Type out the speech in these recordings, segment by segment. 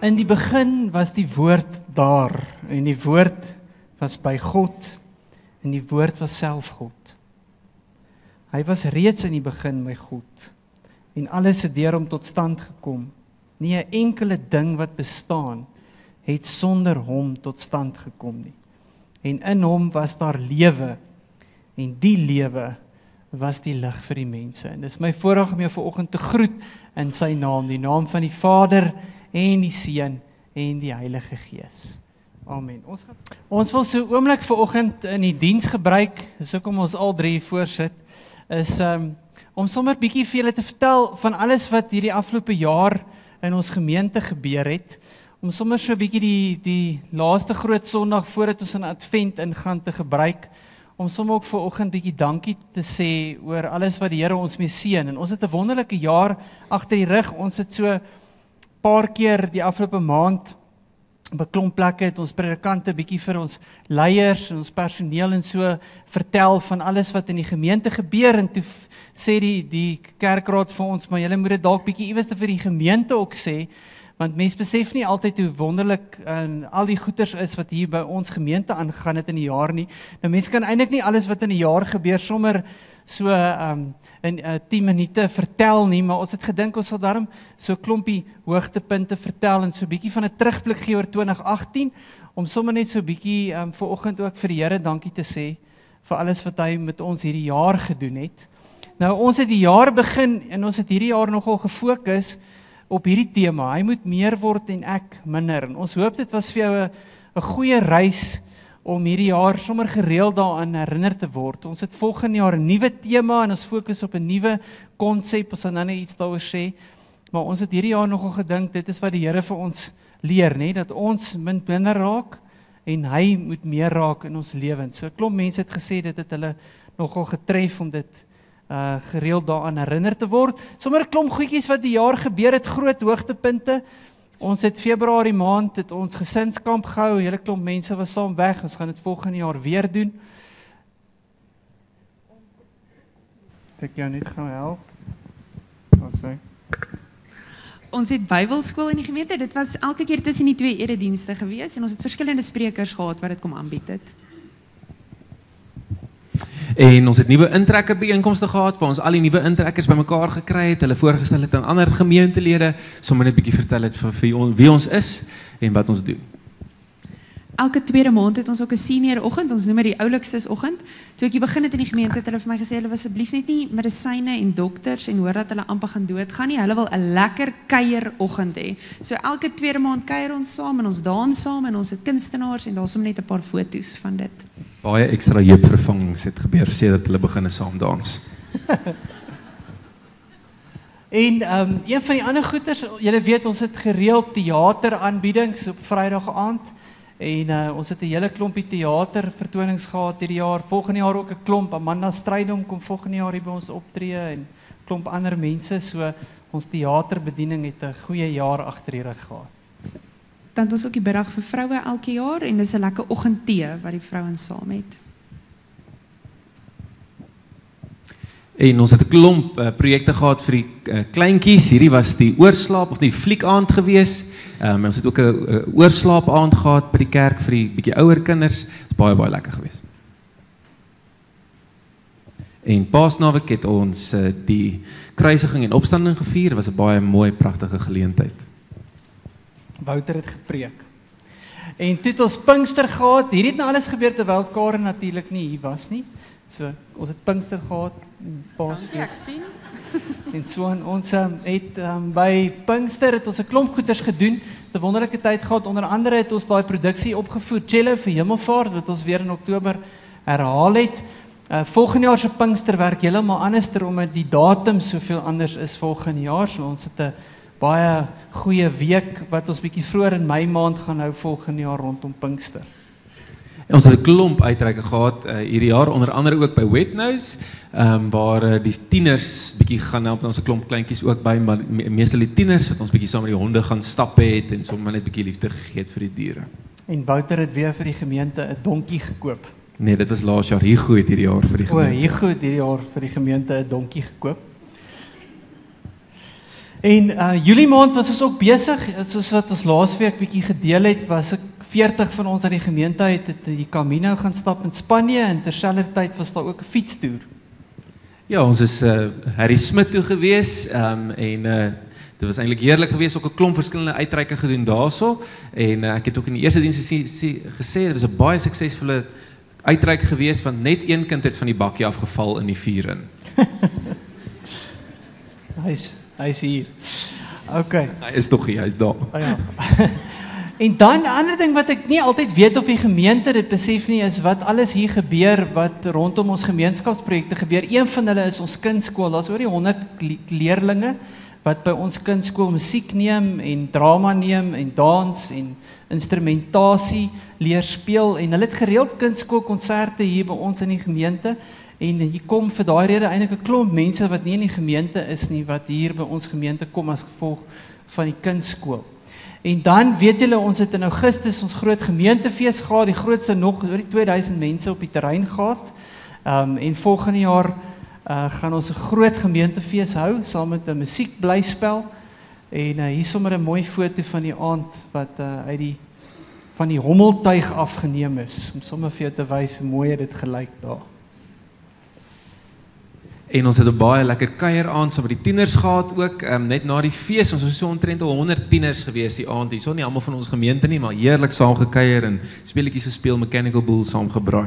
In die begin was die woord daar, en die woord was by God, en die woord was self God. Hy was reeds in die begin by God, en alles het deur hom tot stand gekom. Nie 'n enkele ding wat bestaan, het sonder hom tot stand gekom nie. En in hom was daar lewe, en die lewe was die lig vir die mense. En dis my voorreg om jou vanoggend te groet in sy naam, die naam van die Vader en die Seun en die Heilige Gees. Amen. Ons wil so 'n oomblik vanoggend in die diens gebruik, dis hoekom ons al drie voorsit, is om sommer bietjie vir julle te vertel van alles wat hierdie afgelope jaar in ons gemeente gebeur het, om sommer so bietjie die laaste groot Sondag voordat ons in Advent ingaan te gebruik, om sommer ook vanoggend bietjie dankie te sê oor alles wat die Here ons mee seën. En ons het 'n wonderlike jaar agter die rug. Ons het so paar keer die afgelope maand op 'n klomp plekke het ons predikante bietjie vir ons leiers en ons personeel en so vertel van alles wat in die gemeente gebeur, en toe sê die kerkraad vir ons, maar julle moet dit dalk bietjie iewers vir die gemeente ook sê, want mense besef nie altyd hoe wonderlik al die goeders is wat hier by ons gemeente aangegaan het in die jaar nie. Nou mense kan eintlik nie alles wat in die jaar gebeur sommer so in 10 minute vertel nie, maar ons het gedink ons sal daarom so 'n klompie hoogtepunte vertel en so 'n bietjie van 'n terugblik gee oor 2018, om sommer net so 'n bietjie vanoggend ook vir die Here dankie te sê vir alles wat hy met ons hierdie jaar gedoen het. Nou ons het die jaar begin en ons het hierdie jaar nogal gefokus op hierdie tema, hy moet meer word en ek minder. En ons hoop dit was vir jou 'n goeie reis om hierdie jaar sommer gereeld daaraan herinner te word. Ons het volgende jaar 'n nuwe tema en ons fokus op 'n nuwe konsep, ons sal nou net iets daaroor sê, maar ons het hierdie jaar nogal gedink, dit is wat die Here vir ons leer, nê, dat ons minder raak en hy moet meer raak in ons lewens. So 'n klomp mense het gesê dit het hulle nogal getref om dit gereeld daaraan herinner te word. Sommer 'n klomp goedjies wat die jaar gebeur het, groot hoogtepunte. Ons het Februarie maand het ons gesinskamp gehou, 'n hele klomp mense was saam weg, ons gaan dit volgende jaar weer doen. Ek jou net gaan help. Ons het Bybelskool in die gemeente, dit was elke keer tussen die 2 eredienste gewees en ons het verskillende sprekers gehad wat dit kom aanbied het. En ons het nuwe intrekkerbyeenkomste gehad, waar ons al die nuwe intrekkers bymekaar gekry het, hulle voorgestel het aan ander gemeentelede, sommer net bietjie vertel het vir wie ons is en wat ons doen. Elke tweede maand het ons ook 'n senior oggend, ons noem dit die oulikstes oggend. Toe ek hier begin het in die gemeente het hulle vir my gesê, hulle wil asseblief net nie medisyne en dokters en hoor dat hulle amper gaan doodgaan nie, hulle wil 'n lekker kuier oggend hê. So elke tweede maand kuier ons saam en ons dans saam en ons het kunstenaars en daar's net 'n paar foto's van dit. Baie ekstra heupvervangings het gebeur sedert hulle begin saam dans. En een van die ander goeders, julle weet ons het gereeld teateraanbiedings op Vrydag aand. En ons het 'n hele klompie teatervertonings gehad hierdie jaar. Volgende jaar ook 'n klomp. Amanda Strydom kom volgende jaar hier by ons optree en klomp ander mense. So ons teaterbediening het 'n goeie jaar agter die rug gehad. Dan het ons ook die middag vir vroue elke jaar en dis 'n lekker oggendtee wat die vrouens saam het. En ons het 'n klomp projekte gehad vir die kleintjies. Hierdie was die oorslaap of die fliekaand gewees. Ons het ook 'n oorslaapaand gehad by die kerk vir die bietjie ouer kinders. Dit was baie lekker geweest. En Paasnaweek het ons die kruisiging en opstanding gevier. Dit was 'n baie mooi, pragtige geleentheid. Wouter het gepreek. En toe het ons Pinkster gehad. Hierdie het nou alles gebeur terwyl Karen natuurlik nie hier was nie. So ons het Pinkster gehad, Paasfees. En so ons het by Pinkster het ons 'n klomp goeders gedoen. 'n Wonderlike tyd gehad. Onder andere het ons daai produksie opgevoer, Cello vir Hemelvaart, wat ons weer in Oktober herhaal het. Volgende jaar se Pinkster werk heeltemal anderster omdat die datum soveel anders is volgende jaar. So ons het 'n baie goeie week wat ons bietjie vroeër in Mei maand gaan hou volgende jaar rondom Pinkster. En ons het 'n klomp uitreike gehad hierdie jaar, onder andere ook by Wetnose, waar die tieners bietjie gaan help, ons 'n klomp kleintjies ook by, maar meestal die tieners wat ons bietjie saam met die honde gaan stappe het en sommer net bietjie liefde gegee het vir die diere. En Wouter het weer vir die gemeente 'n donkie gekoop. Nee, dit was laas jaar. Hugo het hierdie jaar vir die gemeente. Hugo het hierdie jaar vir die gemeente 'n donkie gekoop. En Julie maand was ons ook besig, soos wat ons laasweek bietjie gedeel het, was ek 40 van ons uit die gemeente het die Camino gaan stap in Spanje en terselfdertyd was daar ook 'n fietstoer. Ja, ons is Harry Smit toe gewees en dit was eintlik heerlik geweest, ook 'n klomp verskillende uitreike gedoen daarso en ek het ook in die eerste diens gesê dit was 'n baie suksesvolle uitreik geweest want net een kind het van die bakkie afgeval in die vuur in. Hy's hier. Okay. Hy is tog hier, hy's daar. Oh, ja. En dan 'n ander ding wat ek nie altyd weet of die gemeente dit besef nie is wat alles hier gebeur wat rondom ons gemeenskapsprojekte gebeur. Een van hulle is ons kindskool. Daar's oor die 100 leerlinge wat by ons kindskool musiek neem en drama neem en dans en instrumentasie leer speel en hulle het gereeld kindskoolkonserte hier by ons in die gemeente en hier kom vir daai rede eintlik 'n klomp mense wat nie in die gemeente is nie wat hier by ons gemeente kom as gevolg van die kindskool. En dan weet julle ons het in Augustus ons groot gemeentefees gehad, die grootste nog oor die 2000 mense op die terrein gehad. En volgende jaar gaan ons 'n groot gemeentefees hou saam met 'n musiekblyspel en hier sommer 'n mooi foto van die aand wat uit van die hommeltuig afgeneem is om sommer vir jou te wys hoe mooi dit gelyk daar. En ons het 'n baie lekker kuier aand saam met die tieners gehad ook, net na die fees, ons was so omtrent 100 tieners gewees die aand, hierso nie almal van ons gemeente nie, maar heerlik saam gekuier en speletjies gespeel, Mechanical Bull saam gebraai.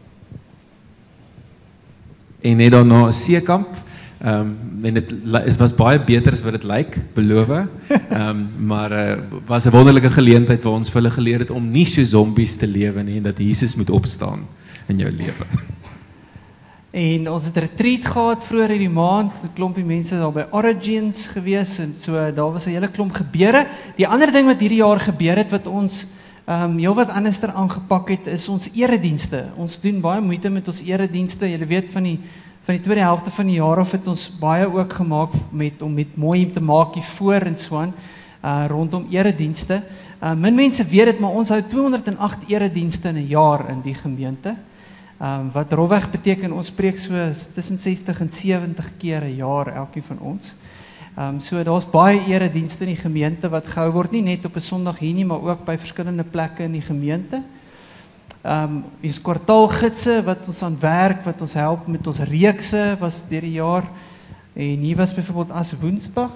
En net daarna 'n seekamp, en dit was baie beter as wat dit lyk, beloof, maar was 'n wonderlike geleentheid waar ons vir hulle geleer het om nie so zombies te lewe nie en dat Jesus moet opstaan in jou lewe. En ons het 'n retreat gehad vroeër hierdie maand, 'n klompie mense daar by Origins gewees en so daar was 'n hele klomp gebeure. Die ander ding wat hierdie jaar gebeur het wat ons heelwat anderster aangepak het is ons eredienste. Ons doen baie moeite met ons eredienste. Julle weet van die tweede helfte van die jaar af het ons baie ook gemaak om met mooi te maak hier voor en so aan rondom eredienste. Min mense weet dit, maar ons hou 208 eredienste in 'n jaar in die gemeente. Wat rofweg beteken ons preek so tussen 60 en 70 keer 'n jaar elkeen van ons. So daar's baie eredienste in die gemeente wat gehou word, nie net op 'n Sondag hier nie, maar ook by verskillende plekke in die gemeente. Ons kwartaalgidse wat ons aan werk, wat ons help met ons reekse was deur die jaar. En hier was byvoorbeeld as Woensdag.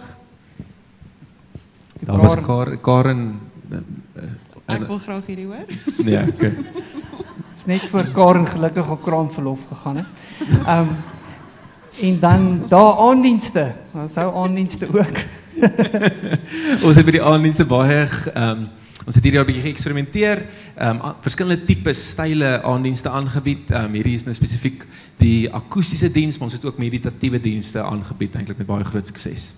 Daar was Karen Ek wil graag hierdie hoor. Ja, okay. Is net voor Karen gelukkig op kraamverlof gegaan het. En dan daar aanddienste. Ons hou aanddienste ook. Ons het by die aanddienste baie ons het hierdie jaar 'n bietjie geëksperimenteer, verskillende tipe style aanddienste aangebied. Hierdie is nou spesifiek die akoestiese diens, maar ons het ook meditatiewe dienste aangebied, eintlik met baie groot sukses.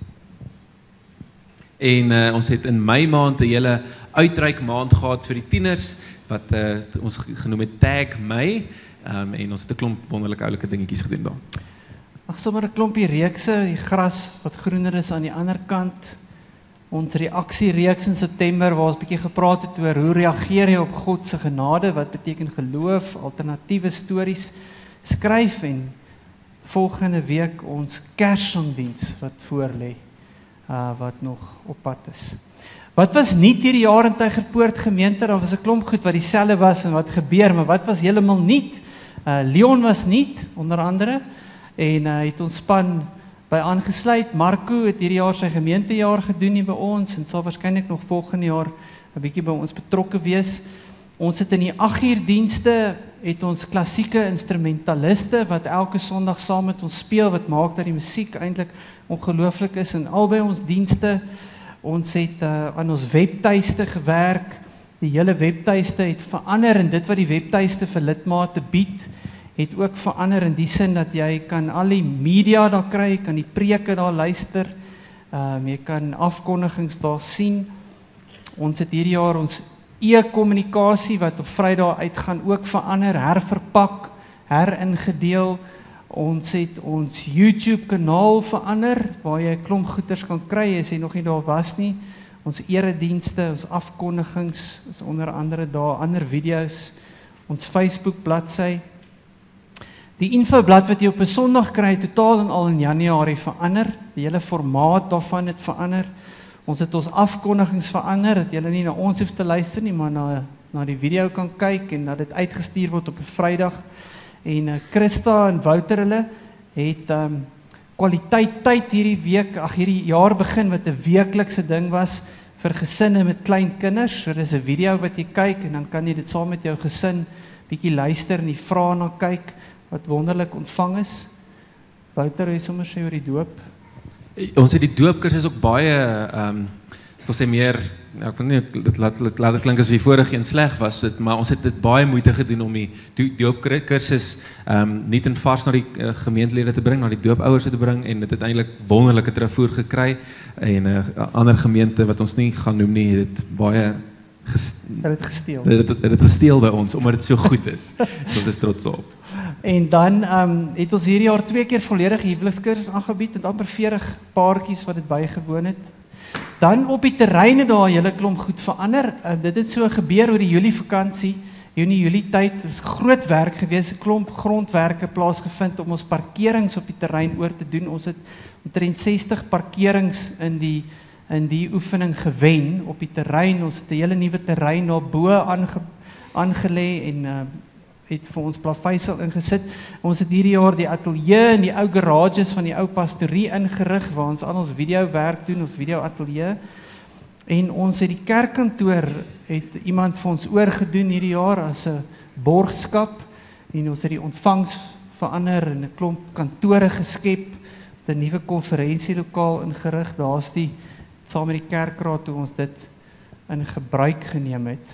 En ons het in Mei maand 'n hele uitreik maand gehad vir die tieners wat ons genoem het Tag Mei, en ons het 'n klomp wonderlike oulike dingetjies gedoen daar. Ag, sommer 'n klompie reekse, die gras wat groener is aan die ander kant. Ons reaksiereeks in September waar ons 'n bietjie gepraat het oor hoe reageer jy op God se genade, wat beteken geloof, alternatiewe stories skryf en volgende week ons Kersangdiens wat voorlê, wat nog op pad is. Wat was nuut hierdie jaar in Tygerpoort gemeente? Daar was 'n klomp goed wat dieselfde was en wat gebeur, maar wat was heeltemal nuut? Leon was nuut onder andere en het ons span by aangesluit. Marco het hierdie jaar sy gemeentejaar gedoen hier by ons en sal waarskynlik nog volgende jaar 'n bietjie by ons betrokke wees. Ons het in die 8 uur dienste het ons klassieke instrumentaliste wat elke Sondag saam met ons speel, wat maak dat die musiek eintlik ongelooflik is in albei ons dienste. Ons het aan ons webtuiste gewerk. Die hele webtuiste het verander en dit wat die webtuiste vir lidmate bied, het ook verander in die sin dat jy kan al die media daar kry, jy kan die preke daar luister, jy kan afkondigings daar sien. Ons het hierdie jaar ons e-kommunikasie wat op Vrydag uitgaan ook verander, herverpak, heringedeel. Ons het ons YouTube kanaal verander, waar jy 'n klomp goeders kan kry as jy nog nie daar was nie. Ons eredienste, ons afkondigings, is onder andere daar, ander video's, ons Facebook bladsy. Die infoblad wat jy op 'n Sondag kry, totaal en al in Januarie verander. Die hele formaat daarvan het verander. Ons het ons afkondigings verander, dat julle nie na ons hoef te luister nie, maar na die video kan kyk en dat dit uitgestuur word op 'n Vrydag. En Christa en Wouter hulle het kwaliteit tyd hierdie jaar begin wat 'n weeklikse ding was vir gesinne met klein kinders. So dis 'n video wat jy kyk en dan kan jy dit saam met jou gesin bietjie luister en die vrae na kyk wat wonderlik ontvang is. Wouter, jy sommer sê oor die doop. Ons het die doopkursus ook baie ek wil sê meer, ek wil nie laat dit klink as die vorige een sleg was, maar ons het dit baie moeite gedoen om die doopkursus nie ten vars na die gemeentelede te bring, na die doopouers te bring, en dit het eintlik wonderlike terugvoer gekry, en ander gemeente wat ons nie gaan noem nie, het baie gesteel. Het gesteel by ons, omdat dit so goed is. Ons is trots op. En dan het ons hierdie jaar 2 keer volledige huwelikskursus aangebied, en amper 40 paartjies wat dit bygewoon het. Dan op die terreine daar 'n hele klomp goed verander. Dit het so gebeur oor die Julie vakansie, Junie tyd, het is groot werk gewees, 'n klomp grondwerke plaasgevind om ons parkerings op die terrein oor te doen. Ons het omtrent 60 parkerings in die oefening gewen op die terrein. Ons het 'n hele nuwe terrein daarbo aangelê en het vir ons plaveisel ingesit. Ons het hierdie jaar die ateljee en die ou garages van die ou pastorie ingerig, waar ons al ons video werk doen, ons video ateljee. En ons het die kerkkantoor, het iemand vir ons oorgedoen hierdie jaar as 'n borgskap, en ons het die ontvangs verander en 'n klomp kantore geskep, ons het 'n nuwe konferensielokaal ingerig, daar's die, saam met die kerkraad toe ons dit in gebruik geneem het.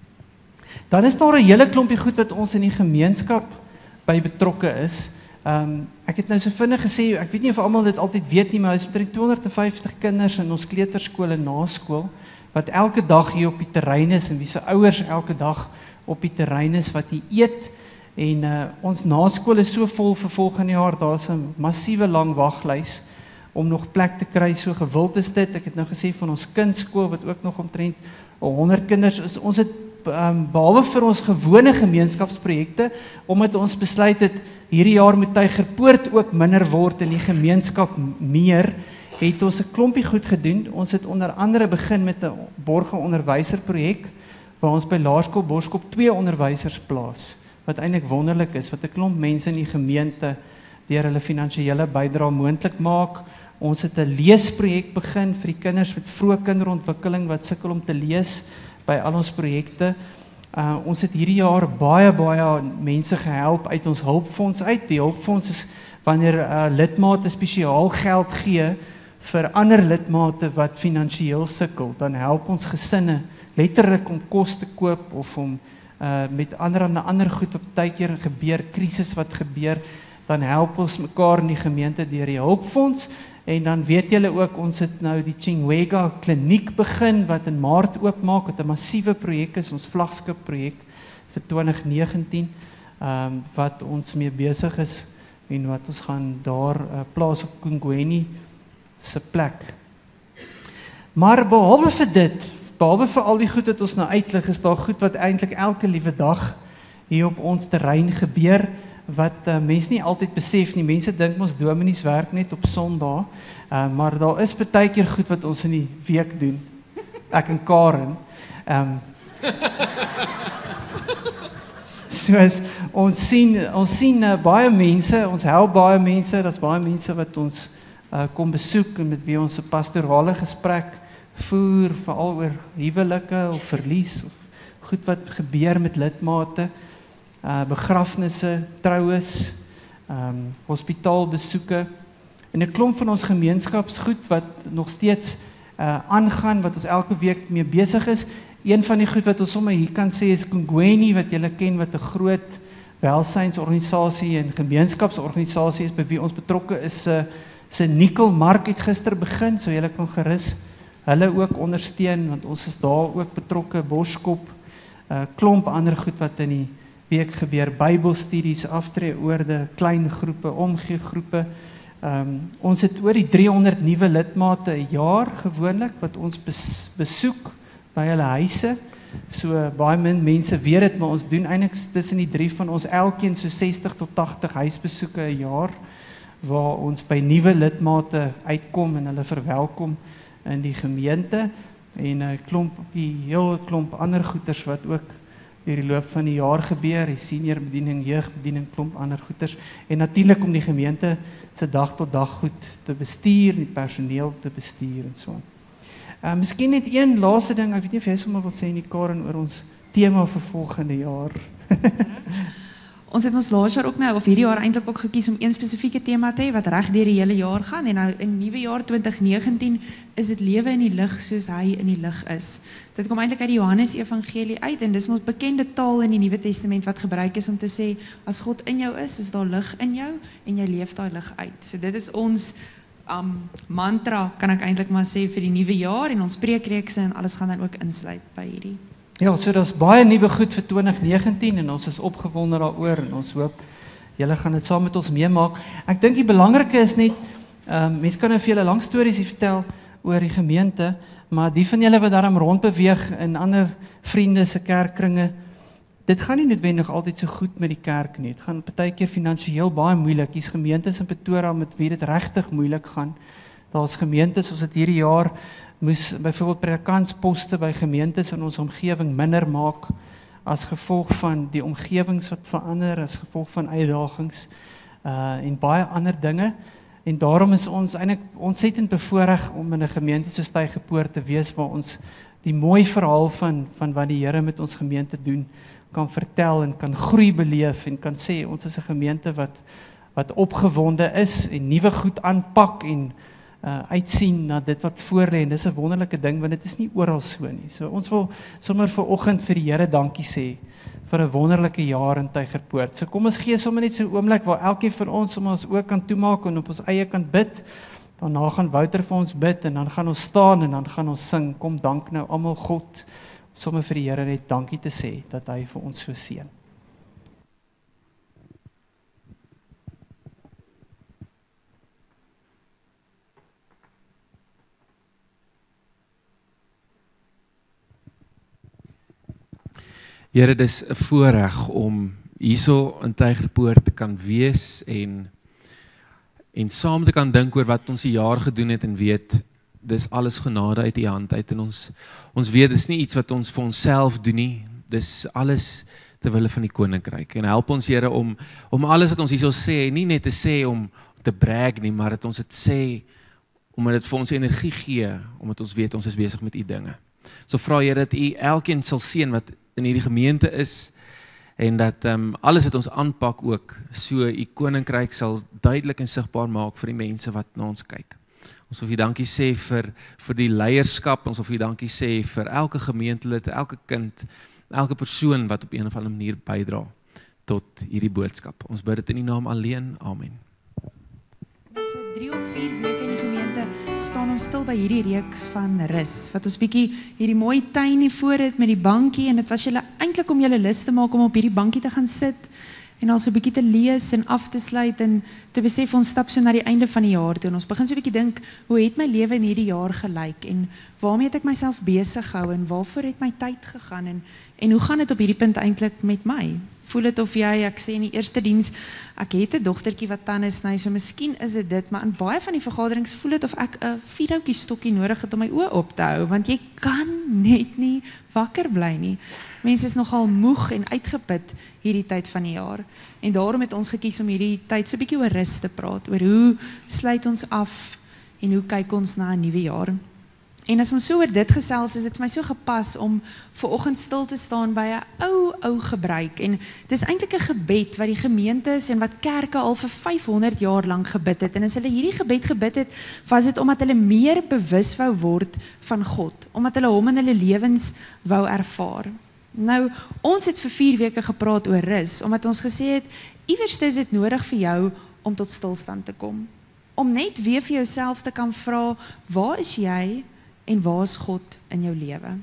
Dan is daar 'n hele klompie goed wat ons in die gemeenskap by betrokke is. Ek het nou so vinnig gesê, ek weet nie of almal dit altyd weet nie, maar ons het 250 kinders in ons kleuterskole na skool, wat elke dag hier op die terrein is, en wie se ouers elke dag op die terrein is, wat hier eet, en ons naskool is so vol vir volgende jaar, daar's 'n massiewe lang waglys, om nog plek te kry, so gewild is dit. Ek het nou gesê van ons kindskool, wat ook nog omtrent 100 kinders is. Ons het behalwe vir ons gewone gemeenskapsprojekte, omdat ons besluit het, hierdie jaar moet Tygerpoort ook minder word en die gemeenskap meer, het ons 'n klompie goed gedoen. Ons het onder andere begin met 'n borge onderwyserprojek, waar ons by Laerskool Boskop 2 onderwysers plaas, wat eintlik wonderlik is, wat 'n klomp mense in die gemeente deur hulle finansiële bydrae moontlik maak. Ons het 'n leesprojek begin vir die kinders met vroeë kinderontwikkeling wat sukkel om te lees by al ons projekte. Ons het hierdie jaar baie mense gehelp uit ons hulpfonds uit. Die hulpfonds is wanneer lidmate spesiaal geld gee vir ander lidmate wat finansiëel sukkel, dan help ons gesinne letterlik om kos te koop of om met ander goed op tydjie gebeur, krisis wat gebeur, dan help ons mekaar in die gemeente deur die hulpfonds. En dan weet julle ook, ons het nou die Chingwega kliniek begin, wat in Maart oopmaak, wat 'n massiewe projek is, ons vlaggenskap projek vir 2019, wat ons mee besig is, en wat ons gaan daar plaas op Kungweni se plek. Maar behalwe vir dit, behalwe vir al die goed wat ons nou uitlig, is daar goed wat eintlik elke liewe dag hier op ons terrein gebeur, wat mense nie altyd besef nie. Mense dink ons dominees werk net op Sondag, maar daar is baie keer goed wat ons in die week doen. Ek en Karen. Soos ons sien baie mense, ons help baie mense, daar's baie mense wat ons kom besoek en met wie ons 'n pastorale gesprek voer, veral oor huwelike of verlies of goed wat gebeur met lidmate. Begrafnisse, troues, hospitaalbesoeke, en 'n klomp van ons gemeenskapsgoed wat nog steeds aangaan, wat ons elke week mee besig is. Een van die goed wat ons sommer hier kan sê is Kungweni, wat julle ken, wat 'n groot welsynsorganisasie en gemeenskapsorganisasie is, by wie ons betrokke is. Se nikkelmark het gister begin, so julle kan gerus hulle ook ondersteun, want ons is daar ook betrokke, Boskop, klomp ander goed wat in die week gebeur, Bybelstudies, aftreeoorde, klein groepe, omgeegroepe. Ons het oor die 300 nuwe lidmate 'n jaar gewoonlik wat ons besoek by hulle huise. So baie min mense weet dit, maar ons doen eintlik tussen die 3 van ons elkeen so 60 tot 80 huisbesoeke 'n jaar waar ons by nuwe lidmate uitkom en hulle verwelkom in die gemeente en 'n heel klomp ander goeders wat ook deur die loop van die jaar gebeur, die senior bediening, jeugbediening, klomp ander goeders en natuurlik om die gemeente se dag tot dag goed te bestuur, die personeel te bestuur en so. Miskien net een laaste ding, ek weet nie of jy sommer wil sê nie, Karen, oor ons tema vir volgende jaar. Ons het ons laas jaar ook nou, of hierdie jaar eintlik ook gekies om een spesifieke tema te hê wat reg deur die hele jaar gaan en nou in nuwe jaar 2019 is dit lewe in die lig soos hy in die lig is. Dit kom eintlik uit die Johannes Evangelie uit en dis ons bekende taal in die Nuwe Testament wat gebruik is om te sê as God in jou is daar lig in jou en jy leef daai lig uit. So dit is ons mantra kan ek eintlik maar sê vir die nuwe jaar en ons preekreekse en alles gaan dan ook insluit by hierdie. Ja, so daar's baie nuwe goed vir 2019 en ons is opgewonde daaroor en ons hoop julle gaan dit saam met ons meemaak. Ek dink die belangrike is net mense kan nou vir julle lang stories vertel oor die gemeente, maar die van julle wat daarom rondbeweeg in ander vriende se kerkkringe, dit gaan nie noodwendig altyd so goed met die kerk nie. Dit gaan partykeer finansiëel baie moeilik. Hier's gemeentes in Pretoria met wie dit regtig moeilik gaan. Daar's gemeentes, ons het hierdie jaar moes byvoorbeeld predikantsposte by gemeentes in ons omgewing minder maak as gevolg van die omgewings wat verander, as gevolg van uitdagings en baie ander dinge. En daarom is ons eintlik ontsettend bevoorreg om in 'n gemeente soos Tygerpoort te wees waar ons die mooi verhaal van wat die Here met ons gemeente doen kan vertel en kan groei beleef en kan sê ons is 'n gemeente wat opgewonde is en nuwe goed aanpak en uitsien na dit wat voor lê en dis 'n wonderlike ding want dit is nie oral so nie. So ons wil sommer vanoggend vir die Here dankie sê vir 'n wonderlike jaar in Tygerpoort. So kom ons gee sommer net so 'n oomblik waar elkeen van ons sommer ons oë kan toemaak en op ons eie kan bid. Daarna gaan Wouter vir ons bid en dan gaan ons staan en dan gaan ons sing. Kom dank nou almal God sommer vir die Here net dankie te sê dat hy vir ons so seën. Here, dis 'n voorreg om hierso in Tygerpoort te kan wees en saam te kan dink oor wat ons die jaar gedoen het en weet, dis alles genade uit die hand uit en ons weet dis nie iets wat ons vir onsself doen nie, dis alles ter wille van die koninkryk en help ons Here om alles wat ons hierso sê, nie net te sê om te brag nie, maar dat ons dit sê omdat dit vir ons energie gee, omdat ons weet ons is besig met u dinge. So vra Here dat u elkeen sal seën wat in hierdie gemeente is en dat alles wat ons aanpak ook so u koninkryk sal duidelik en sigbaar maak vir die mense wat na ons kyk. Ons wil vir dankie sê vir die leierskap, ons wil vir dankie sê vir elke gemeentelid, elke kind, elke persoon wat op een of ander manier bydra tot hierdie boodskap. Ons bid dit in die naam alleen. Amen. Vir 3 of 4 weke in die gemeente staan ons stil by hierdie reeks van rus, wat ons bietjie hierdie mooi tuin hier voor het met die bankie, en dit was julle eintlik om julle lus te maak om op hierdie bankie te gaan sit, en al so 'n bietjie te lees en af te sluit, en te besef ons stap so na die einde van die jaar toe, en ons begin so 'n bietjie dink, hoe het my lewe in hierdie jaar gelyk, en waarmee het ek myself besig gehou, en waarvoor het my tyd gegaan, en hoe gaan dit op hierdie punt eintlik met my? Voel dit of jy, ek sê in die eerste diens, ek het 'n dogtertjie wat tande sny, so miskien is dit, maar in baie van die vergaderings voel dit of ek 'n vierhoutjie stokkie nodig het om my oë op te hou, want jy kan net nie wakker bly nie. Mense is nogal moeg en uitgeput hierdie tyd van die jaar, en daarom het ons gekies om hierdie tyd so 'n bietjie oor rus te praat, oor hoe sluit ons af, en hoe kyk ons na 'n nuwe jaar. En as ons so oor dit gesels, is dit vir my so gepas om vanoggend stil te staan by 'n ou gebruik. En dis eintlik 'n gebed wat die gemeentes en wat kerke al vir 500 jaar lank gebid het. En as hulle hierdie gebed gebid het, was dit omdat hulle meer bewus wou word van God, omdat hulle hom in hulle lewens wou ervaar. Nou, ons het vir 4 weke gepraat oor rus, omdat ons gesê het, iewers is dit nodig vir jou om tot stilstand te kom. Om net weer vir jouself te kan vra, waar is jy? En waar is God in jou lewe?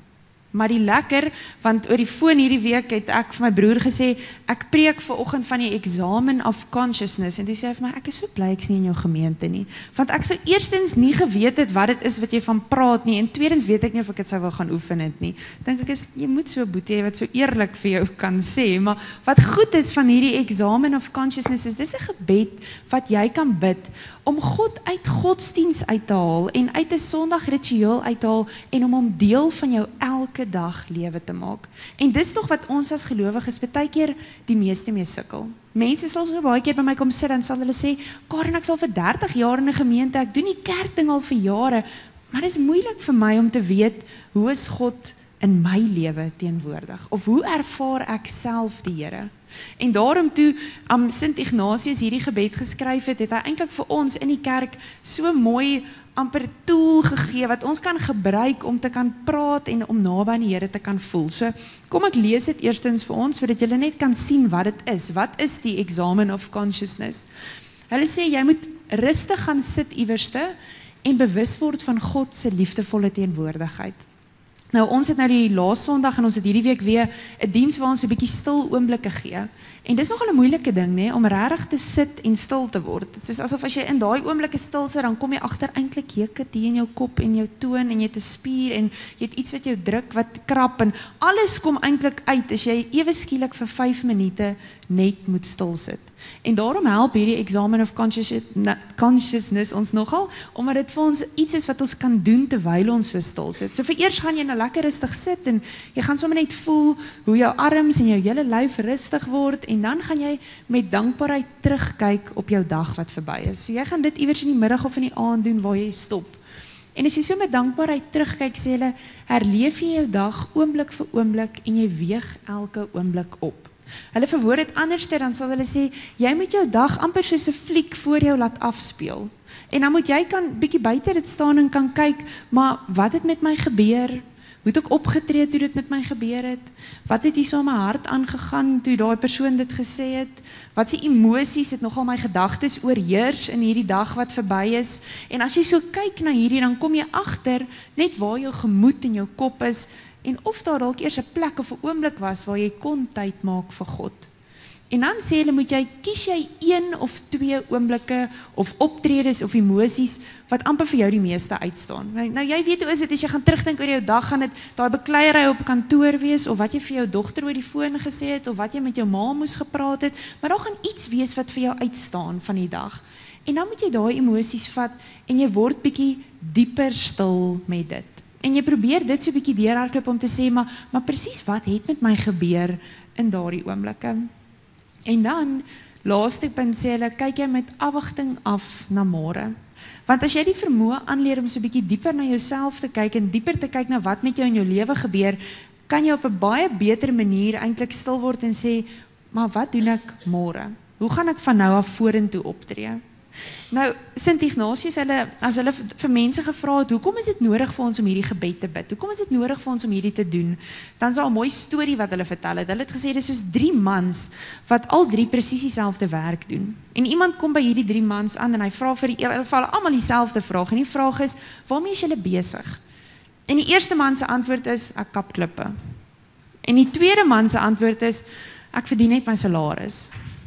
Maar die lekker, want oor die foon hierdie week het ek vir my broer gesê, ek preek vanoggend van die examen of consciousness, en toe sê hy vir my, ek is so bly ek is nie in jou gemeente nie, want ek sou eerstens nie geweet het wat dit is wat jy van praat nie, en tweedens weet ek nie of ek dit sou wil gaan oefen het nie. Dink ek jy moet so boetie hê wat so eerlik vir jou kan sê, maar wat goed is van hierdie examen of consciousness is, dis 'n gebed wat jy kan bid, om God uit godsdiens uit te haal, en uit 'n Sondagritueel uit te haal, en om hom deel van jou elke dag lewe te maak. En dis nog wat ons as gelowiges baie keer die meeste mee sukkel. Mense sal so baie keer by my kom sit, dan sal hulle sê, Karen, ek sal vir 30 jaar in 'n gemeente, ek doen die kerkding al vir jare, maar dit is moeilik vir my om te weet, hoe is God in my lewe teenwoordig, of hoe ervaar ek self die Here? En daarom toe Sint Ignatius hierdie gebed geskryf het, het hy eintlik vir ons in die kerk so mooi amper tool gegee, wat ons kan gebruik om te kan praat en om naby aan die Here te kan voel. So, kom ek lees dit eerstens vir ons, sodat julle net kan sien wat dit is. Wat is die examen of consciousness? Hulle sê, jy moet rustig gaan sit iewerste, en bewus word van God se liefdevolle teenwoordigheid. Nou, ons het nou die laaste Sondag en ons het hierdie week weer 'n diens waar ons so 'n bietjie stil oomblikke gee. En dis nogal 'n moeilike ding, nê, om regtig te sit en stil te word. Dit is asof as jy in daai oomblikke stil sit, dan kom jy agter eintlik juk dit hier in jou kop en jou toon en jy het 'n spier en jy het iets wat jou druk, wat krap en alles kom eintlik uit as jy ewe skielik vir 5 minute net moet stil sit. En daarom help hierdie examen of consciousness ons nogal, omdat dit vir ons iets is wat ons kan doen terwyl ons so stil sit. So vereers gaan jy nou lekker rustig sit en jy gaan sommer net voel hoe jou arms en jou hele lyf rustig word en dan gaan jy met dankbaarheid terugkyk op jou dag wat verby is. So jy gaan dit iewers in die middag of in die aand doen waar jy stop. En as jy so met dankbaarheid terugkyk, sê hulle, herleef jy jou dag oomblik vir oomblik en jy weeg elke oomblik op. Hulle verwoord dit anderster, dan sal hulle sê, jy moet jou dag amper soos 'n fliek voor jou laat afspeel. En dan moet jy kan bietjie buite dit staan en kan kyk, maar wat het met my gebeur? Hoe het ek opgetree toe dit met my gebeur het? Wat het hier so in my hart aangegaan toe daai persoon dit gesê het? Wat se emosies het nogal my gedagtes oorheers in hierdie dag wat verby is? En as jy so kyk na hierdie, dan kom jy agter net waar jou gemoed en jou kop is, en of daar dalk eers 'n plek of 'n oomblik was waar jy kon tyd maak vir God. En dan sê hulle, moet jy kies jy 1 of 2 oomblikke of optredes of emosies wat amper vir jou die meeste uitstaan. Nou jy weet hoe is dit as jy gaan terugdink oor jou dag, gaan dit daai bekleierery op kantoor wees of wat jy vir jou dogter oor die foon gesê het of wat jy met jou ma moes gepraat het, maar daar gaan iets wees wat vir jou uitstaan van die dag. En dan moet jy daai emosies vat en jy word bietjie dieper stil met dit. En jy probeer dit so 'n bietjie deurhardloop om te sê, maar presies wat het met my gebeur in daardie oomblikke? En dan, laaste punt sê hulle, kyk jy met afwagting af na môre. Want as jy die vermoë aanleer om so 'n bietjie dieper na jouself te kyk en dieper te kyk na wat met jou in jou lewe gebeur, kan jy op 'n baie beter manier eintlik stil word en sê, maar wat doen ek môre? Hoe gaan ek van nou af vorentoe optree? Nou, Sint Ignatius, as hulle vir mense gevra het, hoekom is dit nodig vir ons om hierdie gebed te bid? Hoekom is dit nodig vir ons om hierdie te doen? Dan is daar 'n mooi storie wat hulle vertel het. Hulle het gesê, dit is soos 3 mans, wat al 3 presies dieselfde werk doen. En iemand kom by hierdie 3 mans aan, en hy vra vir hulle almal dieselfde vraag, en die vraag is, waarmee is julle besig? En die eerste man se antwoord is, ek kap klippe. En die tweede man se antwoord is, ek verdien net my salaris.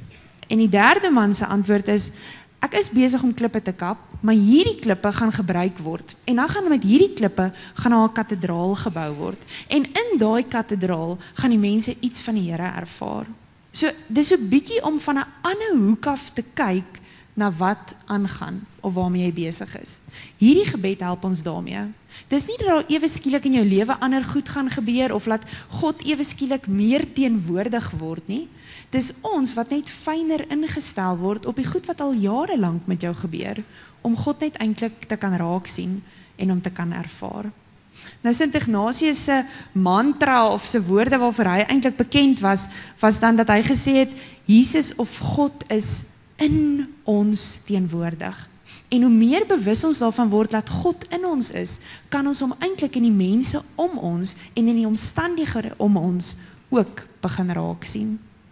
En die derde man se antwoord is, ek is besig om klippe te kap, maar hierdie klippe gaan gebruik word. En dan gaan met hierdie klippe gaan daar 'n kathedraal gebou word. En in daai kathedraal gaan die mense iets van die Here ervaar. So dis 'n bietjie om van 'n ander hoek af te kyk na wat aangaan of waarmee jy besig is. Hierdie gebed help ons daarmee. Dis nie dat daar ewe skielik in jou lewe ander goed gaan gebeur of laat God ewe skielik meer teenwoordig word nie. Dis ons wat net fyner ingestel word op die goed wat al jare lank met jou gebeur, om God net eintlik te kan raak sien en om te kan ervaar. Nou Sint Ignatius se mantra of se woorde waarvoor hy eintlik bekend was dan dat hy gesê het, Jesus of God is in ons teenwoordig. En hoe meer bewus ons daarvan word dat God in ons is, kan ons hom eintlik in die mense om ons en in die omstandighede om ons ook begin raak sien.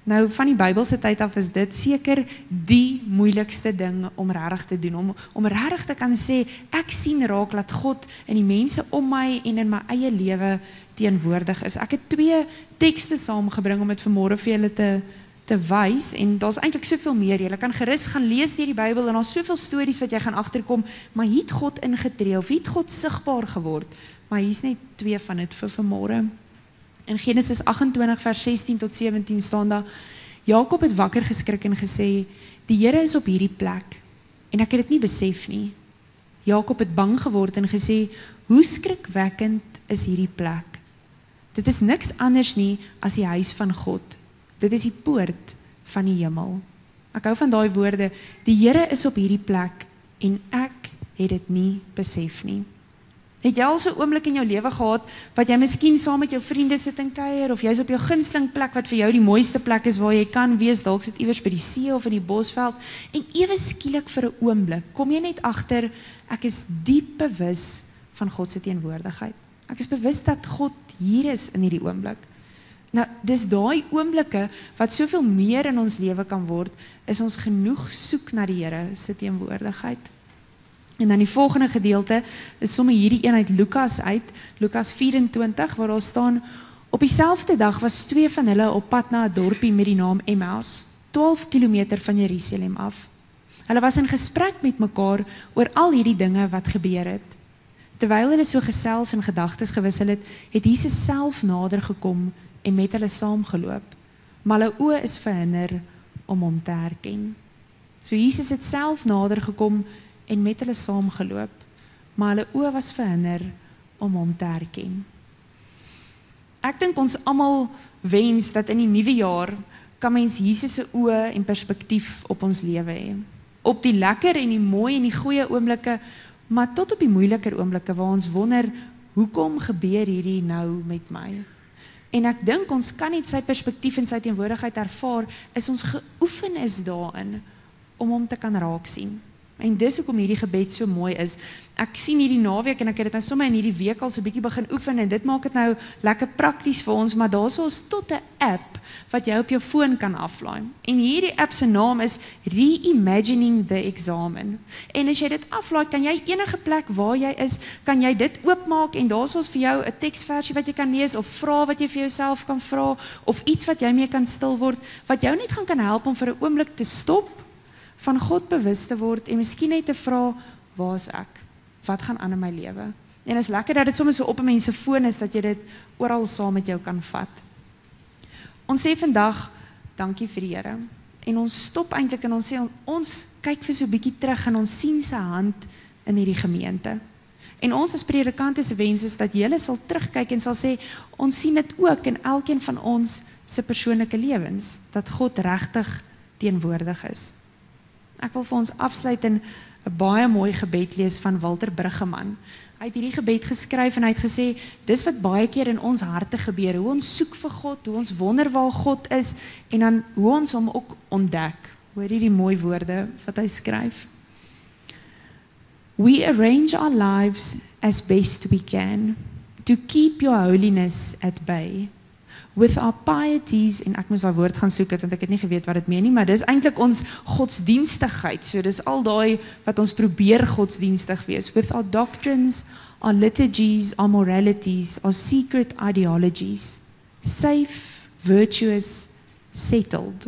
Nou, van die Bybelse tyd af is dit seker die moeilikste ding om regtig te doen, om regtig te kan sê, ek sien raak dat God in die mense om my en in my eie lewe teenwoordig is. Ek het 2 tekste saamgebring om dit vanmôre vir julle te wys, en daar's eintlik soveel meer. Julle kan gerus gaan lees deur die Bybel, en daar's soveel stories wat jy gaan agterkom, maar hier het God ingetree, of hier het God sigbaar geword, maar hier's net 2 van dit vir vanmôre. In Genesis 28 vers 16 tot 17 staan daar, Jakob het wakker geskrik en gesê, die Here is op hierdie plek, en ek het dit nie besef nie. Jakob het bang geword en gesê, hoe skrikwekkend is hierdie plek? Dit is niks anders nie as die huis van God. Dit is die poort van die hemel. Ek hou van daai woorde, die Here is op hierdie plek, en ek het dit nie besef nie. Het jy al so 'n oomblik in jou lewe gehad, wat jy miskien saam met jou vriende sit en kuier, of jy's op jou gunsteling plek, wat vir jou die mooiste plek is waar jy kan wees, dalk sit iewers by die see of in die bosveld, en ewe skielik vir 'n oomblik, kom jy net agter, ek is diep bewus van God se teenwoordigheid. Ek is bewus dat God hier is in hierdie oomblik. Nou, dis daai oomblikke wat soveel meer in ons lewe kan word, is ons genoeg soek na die Here se teenwoordigheid. En dan die volgende gedeelte is sommer hierdie een uit Lukas 24, waar daar staan, op dieselfde dag was 2 van hulle op pad na 'n dorpie met die naam Emmaus, 12 kilometer van Jerusalem af. Hulle was in gesprek met mekaar oor al hierdie dinge wat gebeur het. Terwyl hulle so gesels en gedagtes gewissel het, het Jesus self nader gekom en met hulle saamgeloop, maar hulle oë is verhinder om hom te herken. So Jesus het self nader gekom en met hulle saamgeloop, maar hulle oë was verhinder om hom te herken. Ek dink ons almal wens dat in die nuwe jaar kan mens Jesus se oë en perspektief op ons lewe hê. Op die lekker en die mooi en die goeie oomblikke, maar tot op die moeiliker oomblikke waar ons wonder, hoekom gebeur hierdie nou met my? En ek dink ons kan net sy perspektief en sy teenwoordigheid ervaar, is ons geoefen is daarin om hom te kan raak sien. En dis hoekom hierdie gebed so mooi is. Ek sien hierdie naweek en ek het dit nou sommer in hierdie week al so 'n bietjie begin oefen, en dit maak dit nou lekker prakties vir ons, maar daar's ons tot 'n app wat jy op jou foon kan aflaai. En hierdie app se naam is Reimagining the Examen. En as jy dit aflaai, kan jy enige plek waar jy is, kan jy dit oopmaak, en daar's ons vir jou 'n teksversie wat jy kan lees, of vrae wat jy vir jouself kan vra, of iets wat jy mee kan stil word, wat jou net kan help om vir 'n oomblik te stop, van God bewus te word, en miskien net te vra, waar is ek? Wat gaan aan in my lewe? En is lekker dat dit soms so op 'n mens se foon is, dat jy dit oral saam met jou kan vat. Ons sê vandag, dankie vir die Here. En ons stop eintlik en ons sê, ons kyk vir so 'n bietjie terug, en ons sien sy hand in hierdie gemeente. En ons as predikante se wens is dat julle sal terugkyk en sal sê, ons sien dit ook in elkeen van ons se persoonlike lewens, dat God regtig teenwoordig is. Ek wil vir ons afsluit in 'n baie mooi gebed lees van Walter Bruggeman. Hy het hierdie gebed geskryf en hy het gesê, dis wat baie keer in ons harte gebeur, hoe ons soek vir God, hoe ons wonder waar God is, en dan hoe ons hom ook ontdek. Hoor hierdie mooi woorde wat hy skryf. We arrange our lives as best we can, to keep your holiness at bay. With our pieties, en ek moes daai woord gaan soek het, want ek het nie geweet wat dit meen nie, maar dis eintlik ons godsdienstigheid, so dis al daai wat ons probeer godsdienstig wees, with our doctrines, our liturgies, our moralities, our secret ideologies, safe, virtuous, settled.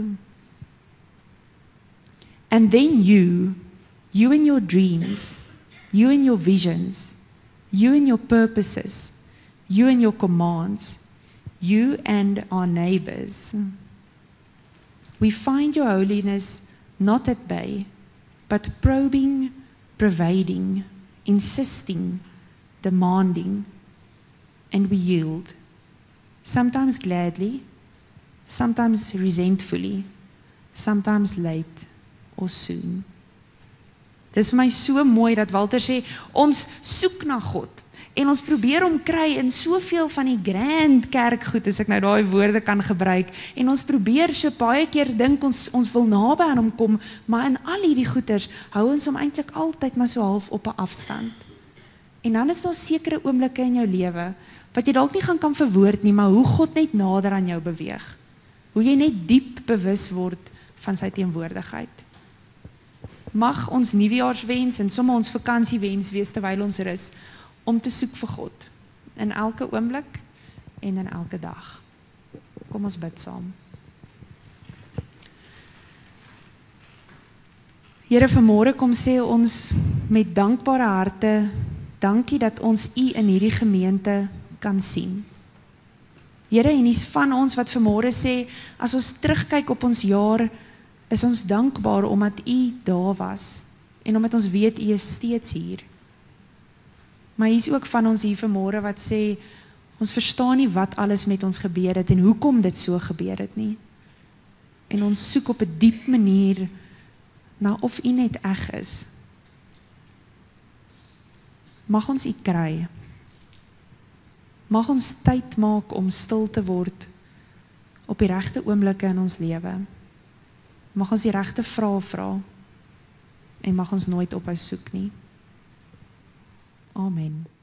And then you in your dreams, you in your visions, you in your purposes, you in your commands, you and our neighbors. We find your holiness not at bay, but probing, pervading, insisting, demanding, and we yield. Sometimes gladly, sometimes resentfully, sometimes late or soon. Dit is vir my so mooi dat Walter sê, ons soek na God. En ons probeer hom kry in soveel van die grand kerkgoed, as ek nou daai woorde kan gebruik, en ons probeer so baie keer dink ons wil naby aan hom kom, maar in al hierdie goeders hou ons hom eintlik altyd maar so half op 'n afstand. En dan is daar sekere oomblikke in jou lewe, wat jy dalk nie kan verwoord nie, maar hoe God net nader aan jou beweeg. Hoe jy net diep bewus word van sy teenwoordigheid. Mag ons nuwejaarswens en sommer ons vakansiewens wees terwyl ons rus, om te soek vir God, in elke oomblik en in elke dag. Kom ons bid saam. Here, vanmôre kom sê ons met dankbare harte, dankie dat ons U in hierdie gemeente kan sien. Here, en is van ons wat vanmôre sê, as ons terugkyk op ons jaar, is ons dankbaar omdat U daar was, en omdat ons weet U is steeds hier. Maar hier is ook van ons hier vanmôre wat sê, ons verstaan nie wat alles met ons gebeur het, en hoekom dit so gebeur het nie. En ons soek op 'n diep manier, na of U net eg is. Mag ons U kry. Mag ons tyd maak om stil te word op die regte oomblikke in ons lewe. Mag ons die regte vrae vra en mag ons nooit ophou soek nie. Amen.